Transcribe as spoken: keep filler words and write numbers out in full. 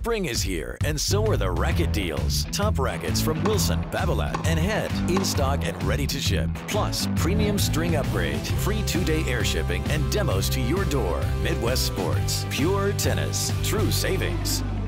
Spring is here, and so are the racket deals. Top rackets from Wilson, Babolat, and Head. In stock and ready to ship. Plus, premium string upgrade, free two-day air shipping, and demos to your door. Midwest Sports. Pure tennis. True savings.